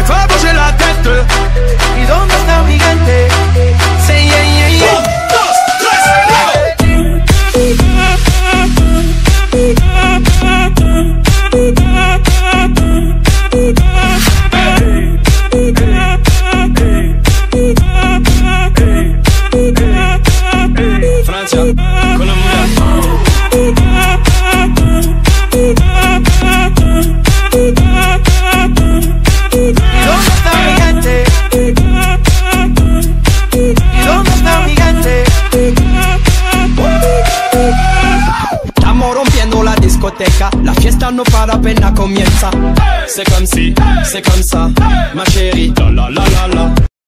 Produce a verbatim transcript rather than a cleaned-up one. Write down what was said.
faire bouger la tête. ¿Y dónde está mi gente? Say yeah, yeah, yeah. Francia, Colombia. ¿Y dónde está mi gente? ¿Y dónde está mi gente? Estamos rompiendo la discoteca, la fiesta no para, apenas comienza. C'est comme si, c'est comme ça, ma chérie, la la la la la.